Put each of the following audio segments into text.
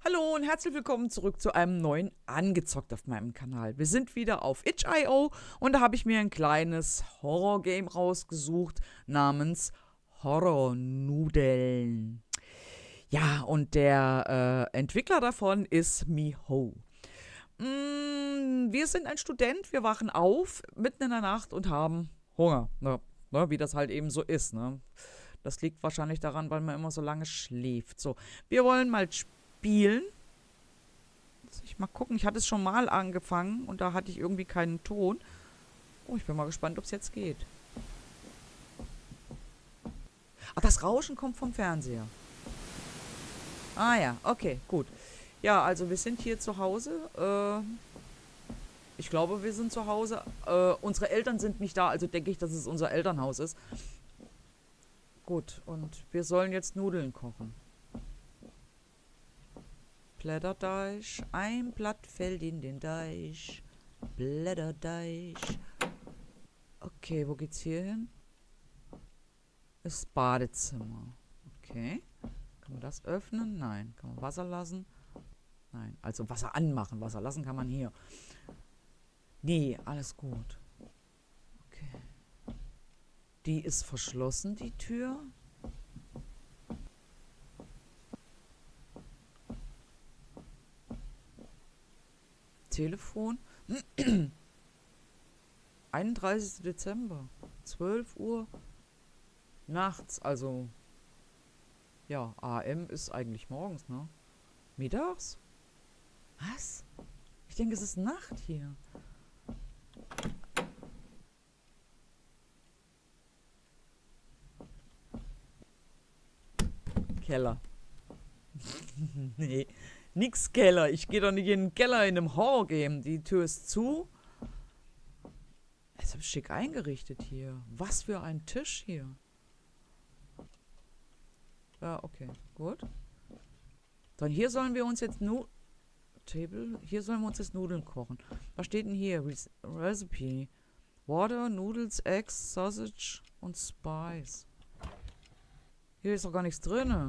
Hallo und herzlich willkommen zurück zu einem neuen Angezockt auf meinem Kanal. Wir sind wieder auf itch.io und da habe ich mir ein kleines Horror-Game rausgesucht namens Horrornudeln. Ja, und der Entwickler davon ist Miho. Wir sind ein Student, wir wachen auf mitten in der Nacht und haben Hunger. Wie das halt eben so ist, ne? Das liegt wahrscheinlich daran, weil man immer so lange schläft. So, wir wollen mal spielen. Lass ich mal gucken. Ich hatte es schon mal angefangen und da hatte ich irgendwie keinen Ton. Oh, ich bin mal gespannt, ob es jetzt geht. Ach, das Rauschen kommt vom Fernseher. Ah ja, okay, gut. Ja, also wir sind hier zu Hause. Ich glaube, wir sind zu Hause. Unsere Eltern sind nicht da, also denke ich, dass es unser Elternhaus ist. Gut, und wir sollen jetzt Nudeln kochen. Blätterdeich, ein Blatt fällt in den Deich. Blätterdeich. Okay, wo geht's hier hin? Das Badezimmer. Okay. Kann man das öffnen? Nein. Kann man Wasser lassen? Nein. Also Wasser anmachen. Wasser lassen kann man hier. Nee, alles gut. Okay. Die ist verschlossen, die Tür. Telefon. 31. Dezember. 12 Uhr nachts. Also, ja, AM ist eigentlich morgens, ne? Mittags? Was? Ich denke, es ist Nacht hier. Keller. Nee, nix Keller. Ich gehe doch nicht in den Keller in einem Horror-Game. Die Tür ist zu. Es ist schick eingerichtet hier. Was für ein Tisch hier. Ja, okay, gut. Dann hier sollen wir uns jetzt Hier sollen wir uns jetzt Nudeln kochen. Was steht denn hier? Recipe. Water, Noodles, Eggs, Sausage und Spice. Hier ist doch gar nichts drin.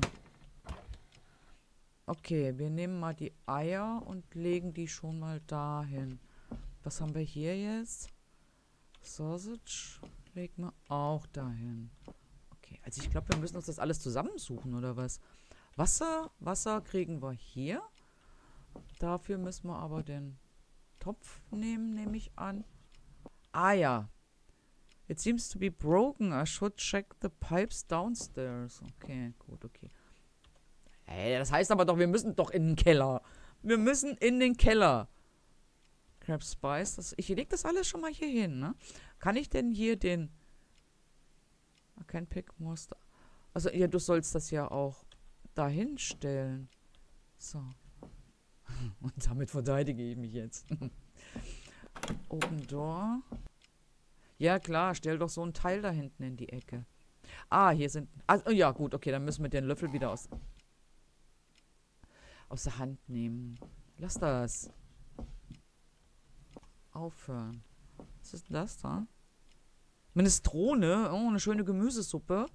Okay, wir nehmen mal die Eier und legen die schon mal dahin. Was haben wir hier jetzt? Sausage legen wir auch dahin. Okay, also ich glaube, wir müssen uns das alles zusammensuchen, oder was? Wasser kriegen wir hier. Dafür müssen wir aber den Topf nehmen, nehme ich an. Ah ja. It seems to be broken. I should check the pipes downstairs. Okay, gut, okay. Hey, das heißt aber doch, wir müssen doch in den Keller. Wir müssen in den Keller. Crab Spice. Ich lege das alles schon mal hier hin, ne? Kann ich denn hier den... I can pick Muster. Also, ja, du sollst das ja auch dahin stellen. So. Und damit verteidige ich mich jetzt. Open Door. Ja, klar, stell doch so ein Teil da hinten in die Ecke. Ah, hier sind... Also, ja, gut, okay, dann müssen wir den Löffel wieder aus der Hand nehmen. Lass das. Aufhören. Was ist denn das da? Minestrone. Oh, eine schöne Gemüsesuppe.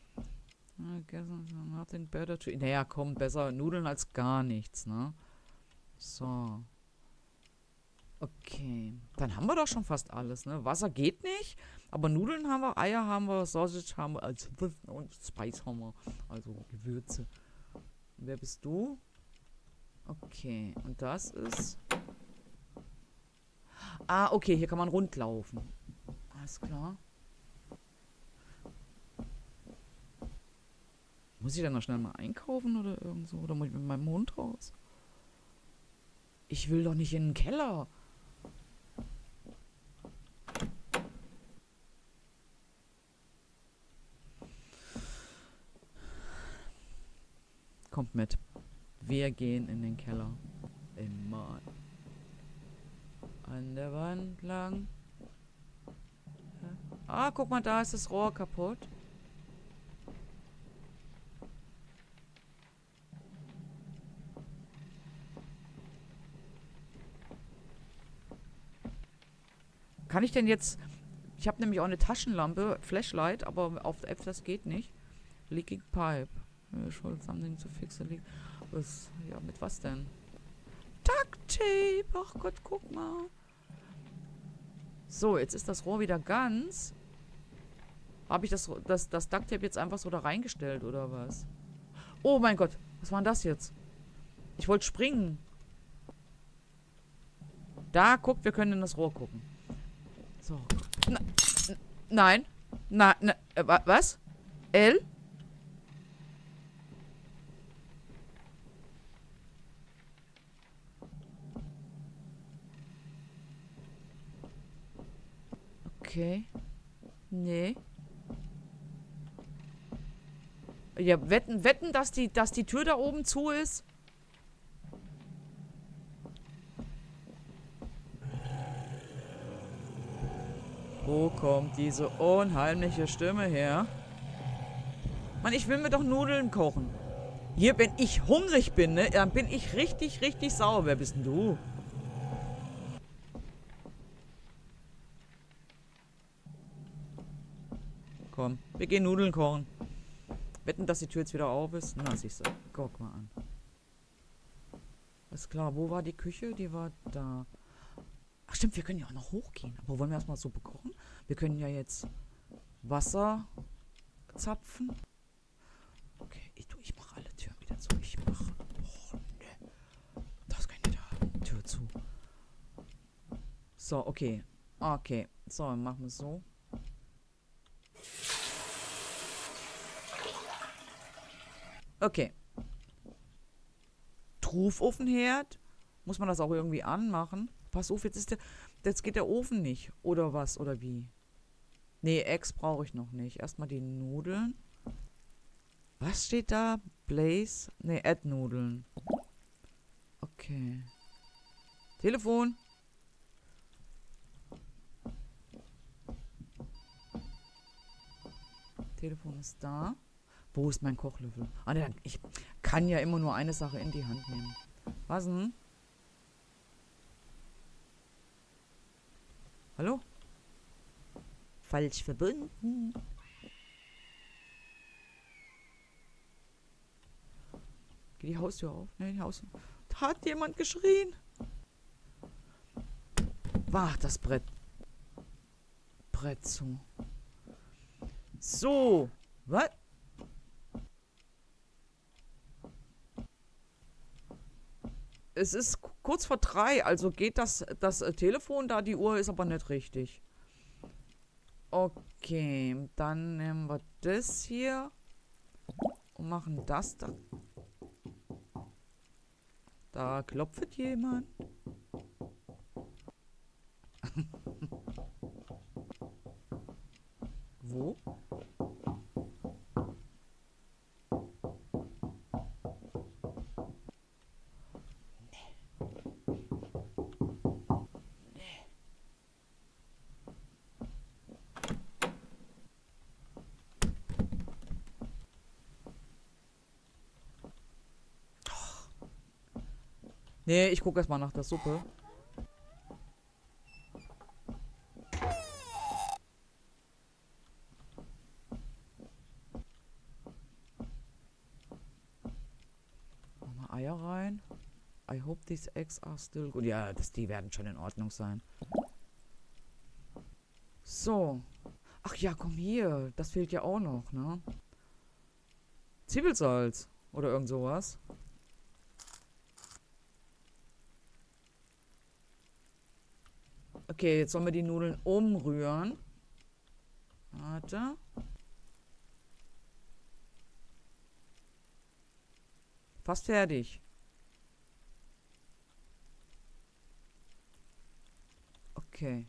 Nothing better to... Naja, komm, besser Nudeln als gar nichts, ne? So. Okay. Dann haben wir doch schon fast alles, ne? Wasser geht nicht, aber Nudeln haben wir, Eier haben wir, Sausage haben wir, also und Spice haben wir. Also Gewürze. Und wer bist du? Okay. Und das ist... Ah, okay, hier kann man rundlaufen. Alles klar. Muss ich dann noch schnell mal einkaufen oder irgend so? Oder muss ich mit meinem Hund raus? Ich will doch nicht in den Keller. Kommt mit. Wir gehen in den Keller. Immer. An der Wand lang. Ah, guck mal, da ist das Rohr kaputt. Kann ich denn jetzt... Ich habe nämlich auch eine Taschenlampe, Flashlight, aber auf der App das geht nicht. Leaking Pipe. Something to fix the leak. Was? Ja, mit was denn? Ducktape! Ach Gott, guck mal. So, jetzt ist das Rohr wieder ganz. Habe ich das Ducktape jetzt einfach so da reingestellt, oder was? Oh mein Gott, was war denn das jetzt? Ich wollte springen. Da, guckt, wir können in das Rohr gucken. So. Nein. Was? L? Okay. Nee. Ja, wetten, dass die Tür da oben zu ist? Wo kommt diese unheimliche Stimme her? Mann, ich will mir doch Nudeln kochen. Hier, wenn ich hungrig bin, ne, dann bin ich richtig, richtig sauer. Wer bist denn du? Komm, wir gehen Nudeln kochen. Wetten, dass die Tür jetzt wieder auf ist? Na, siehst du. Guck mal an. Ist klar, wo war die Küche? Die war da. Ach stimmt, wir können ja auch noch hochgehen. Aber wollen wir erstmal Suppe kochen? Wir können ja jetzt Wasser zapfen. Okay, ich mache alle Türen wieder zu. Ich mache... Oh, ne. Das kann ich da. Tür zu. So, okay. Okay. So, dann machen wir es so. Okay. Trufofenherd. Muss man das auch irgendwie anmachen? Pass auf, jetzt geht der Ofen nicht. Oder was? Oder wie? Nee, Eggs brauche ich noch nicht. Erstmal die Nudeln. Was steht da? Blaze? Nee, Add-Nudeln. Okay. Telefon. Telefon ist da. Wo ist mein Kochlöffel? Ah, ne, ich kann ja immer nur eine Sache in die Hand nehmen. Was denn? Hallo? Falsch verbunden. Geht die Haustür auf? Ne, die Haustür. Da hat jemand geschrien. Mach das Brett zu. So. Was? Es ist kurz vor 3, also geht das Telefon da, die Uhr ist aber nicht richtig. Okay, dann nehmen wir das hier und machen das da. Da klopft jemand. Wo? Nee, ich gucke erstmal nach der Suppe. Machen wir Eier rein. I hope these eggs are still good. Ja, die werden schon in Ordnung sein. So. Ach ja, komm hier. Das fehlt ja auch noch, ne? Zwiebelsalz. Oder irgend sowas. Okay, jetzt sollen wir die Nudeln umrühren. Warte. Fast fertig. Okay.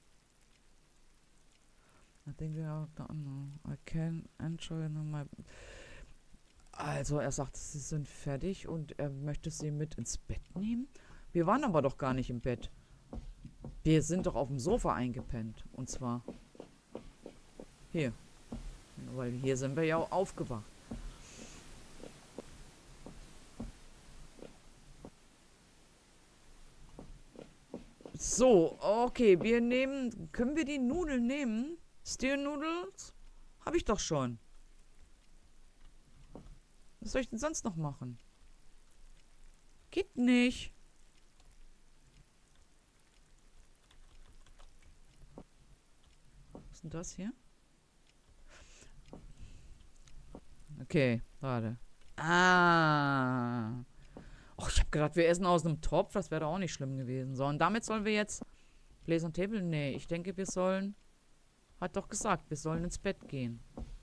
I think we are done. I can enjoy my... Also, er sagt, sie sind fertig und er möchte sie mit ins Bett nehmen. Wir waren aber doch gar nicht im Bett. Wir sind doch auf dem Sofa eingepennt. Und zwar hier. Weil hier sind wir ja auch aufgewacht. So, okay, wir nehmen... Können wir die Nudeln nehmen? Steer Noodles? Habe ich doch schon. Was soll ich denn sonst noch machen? Geht nicht. Was ist denn das hier? Okay, warte. Ah. Oh, ich habe gedacht, wir essen aus einem Topf. Das wäre doch auch nicht schlimm gewesen. So, und damit sollen wir jetzt... Blaze und Table? Nee, ich denke, wir sollen... Hat doch gesagt, wir sollen ins Bett gehen.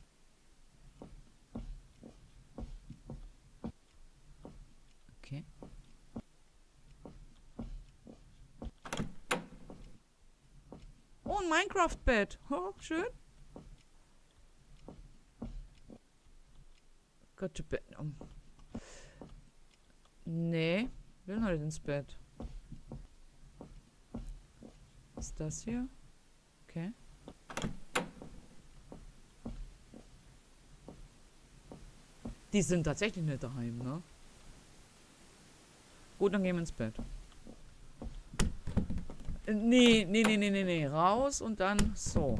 Okay. Oh, ein Minecraft-Bett. Oh, schön. Go to bed. Nee, will noch nicht ins Bett. Was ist das hier? Okay. Die sind tatsächlich nicht daheim, ne? Gut, dann gehen wir ins Bett. Nee. Raus und dann so.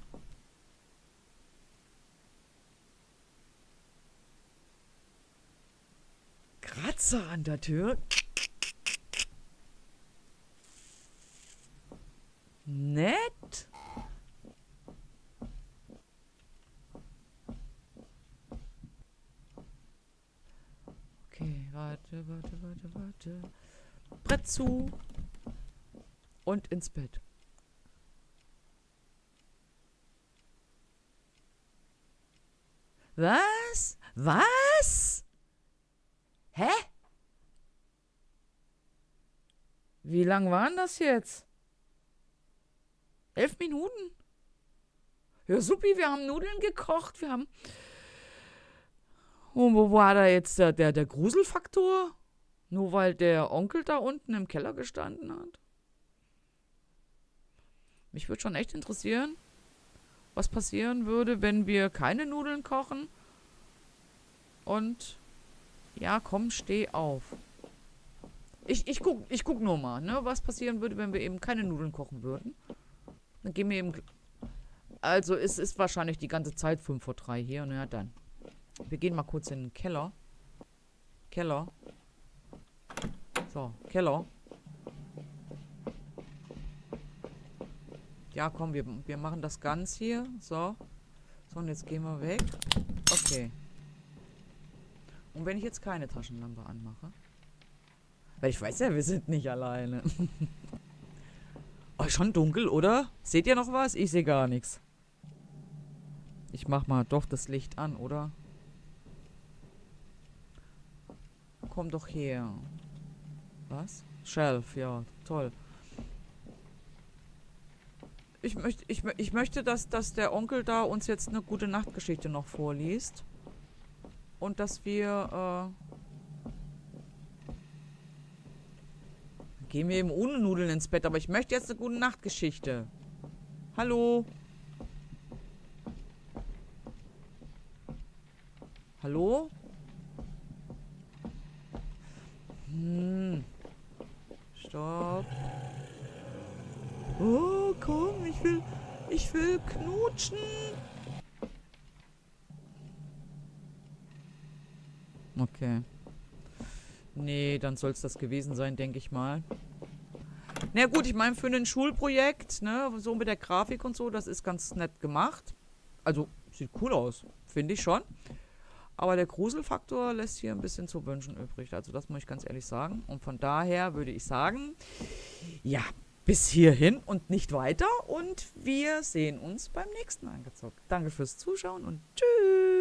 Kratzer an der Tür. Nett. Okay, warte. Brett zu. Und ins Bett. Was? Was? Hä? Wie lang waren das jetzt? 11 Minuten? Ja, supi, wir haben Nudeln gekocht, wir haben... Und wo war da jetzt der Gruselfaktor? Nur weil der Onkel da unten im Keller gestanden hat? Mich würde schon echt interessieren, was passieren würde, wenn wir keine Nudeln kochen. Und... Ja, komm, steh auf. Ich guck nur mal, ne, was passieren würde, wenn wir eben keine Nudeln kochen würden. Dann gehen wir eben... Also, es ist wahrscheinlich die ganze Zeit 5 vor 3 hier. Na ja, dann. Wir gehen mal kurz in den Keller. So, Keller. Ja, komm, wir machen das ganz hier. So. So, und jetzt gehen wir weg. Okay. Und wenn ich jetzt keine Taschenlampe anmache? Weil ich weiß ja, wir sind nicht alleine. Oh, schon dunkel, oder? Seht ihr noch was? Ich sehe gar nichts. Ich mach mal doch das Licht an, oder? Komm doch her. Was? Shelf, ja, toll. Ich möchte, dass der Onkel da uns jetzt eine gute Nachtgeschichte noch vorliest. Und dass wir, gehen wir eben ohne Nudeln ins Bett, aber ich möchte jetzt eine gute Nachtgeschichte. Hallo? Hallo? Stopp. Oh, komm, ich will knutschen. Okay. Nee, dann soll es das gewesen sein, denke ich mal. Na gut, ich meine, für ein Schulprojekt, ne, so mit der Grafik und so, das ist ganz nett gemacht. Also, sieht cool aus, finde ich schon. Aber der Gruselfaktor lässt hier ein bisschen zu wünschen übrig. Also, das muss ich ganz ehrlich sagen. Und von daher würde ich sagen, ja, bis hierhin und nicht weiter. Und wir sehen uns beim nächsten Angezockt. Danke fürs Zuschauen und tschüss.